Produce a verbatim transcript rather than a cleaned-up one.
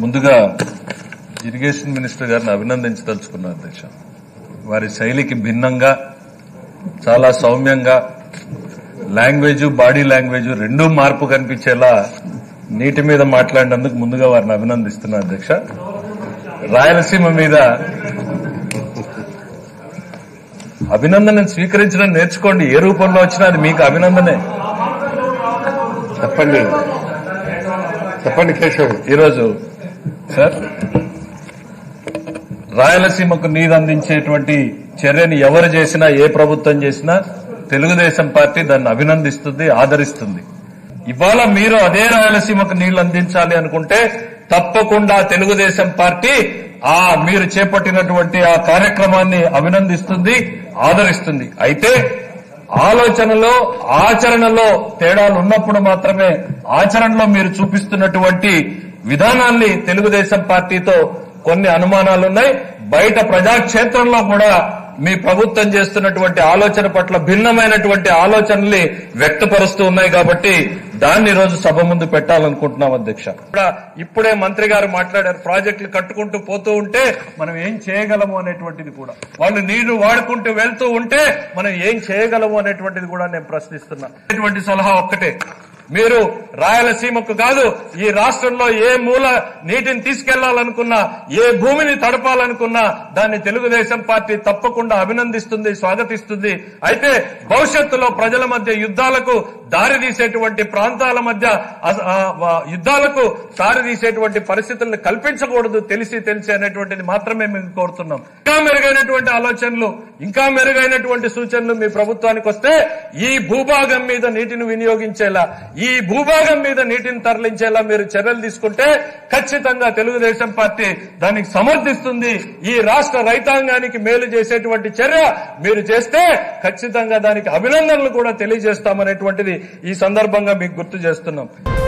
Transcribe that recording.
ముందుగా irrigation minister గారిని అభినందించదలుచుకున్నారు అధ్యక్ష. వారి శైలికి భిన్నంగా చాలా సౌమ్యంగా లాంగ్వేజ్ బాడీ లాంగ్వేజ్ రెండూ మార్పు కనిపించేలా నీటి మీద మాట్లాడినందుకు ముందుగా వారిని అభినందిస్తున్నారు అధ్యక్ష. రాయలసీమ మీద అభినందనను స్వీకరించడం నేర్చుకోండి. ఏ రూపంలో వచ్చినా అది మీకు అభినందనే. చెప్పండి చెప్పండి కేశవ్. ఈరోజు సార్ రాయలసీమకు నీరు అందించేటువంటి చర్యని ఎవరు చేసినా ఏ ప్రభుత్వం చేసినా తెలుగుదేశం పార్టీ దాన్ని అభినందిస్తుంది, ఆదరిస్తుంది. ఇవాళ మీరు అదే రాయలసీమకు నీళ్లు అందించాలి అనుకుంటే తప్పకుండా తెలుగుదేశం పార్టీ ఆ మీరు చేపట్టినటువంటి ఆ కార్యక్రమాన్ని అభినందిస్తుంది, ఆదరిస్తుంది. అయితే ఆలోచనలో ఆచరణలో తేడాలు ఉన్నప్పుడు మాత్రమే ఆచరణలో మీరు చూపిస్తున్నటువంటి విధానాన్ని తెలుగుదేశం పార్టీతో కొన్ని అనుమానాలున్నాయి. బయట ప్రజాక్షేత్రంలో కూడా మీ ప్రభుత్వం చేస్తున్నటువంటి ఆలోచన పట్ల భిన్నమైనటువంటి ఆలోచనల్ని వ్యక్తపరుస్తూ ఉన్నాయి. కాబట్టి దాన్ని ఈ రోజు సభ ముందు పెట్టాలనుకుంటున్నాం అధ్యక్ష. ఇప్పుడే మంత్రి గారు మాట్లాడారు, ప్రాజెక్టులు కట్టుకుంటూ పోతూ ఉంటే మనం ఏం చేయగలము అనేటువంటిది కూడా, వాళ్ళు నీళ్లు వాడుకుంటూ వెళ్తూ ఉంటే మనం ఏం చేయగలము అనేటువంటిది కూడా నేను ప్రశ్నిస్తున్నా. ఇటువంటి సలహా ఒక్కటే, మీరు రాయలసీమకు కాదు ఈ రాష్ట్రంలో ఏ మూల నీటిని తీసుకెళ్లాలనుకున్నా, ఏ భూమిని తడపాలనుకున్నా దాన్ని తెలుగుదేశం పార్టీ తప్పకుండా అభినందిస్తుంది, స్వాగతిస్తుంది. అయితే భవిష్యత్తులో ప్రజల మధ్య యుద్ధాలకు దారితీసేటువంటి ప్రాంతాల మధ్య యుద్ధాలకు దారితీసేటువంటి పరిస్థితులను కల్పించకూడదు, తెలిసి తెలిసి అనేటువంటిది మాత్రమే మేము కోరుతున్నాం. ఇంకా మెరుగైనటువంటి ఆలోచనలు, ఇంకా మెరుగైనటువంటి సూచనలు మీ ప్రభుత్వానికి వస్తే ఈ భూభాగం మీద నీటిని వినియోగించేలా, ఈ భూభాగం మీద నీటిని తరలించేలా మీరు చర్యలు తీసుకుంటే ఖచ్చితంగా తెలుగుదేశం పార్టీ దానికి సమర్థిస్తుంది. ఈ రాష్ట్ర రైతాంగానికి మేలు చేసేటువంటి చర్య మీరు చేస్తే ఖచ్చితంగా దానికి అభినందనలు కూడా తెలియజేస్తామనేటువంటిది ఈ సందర్భంగా మీకు గుర్తు చేస్తున్నాం.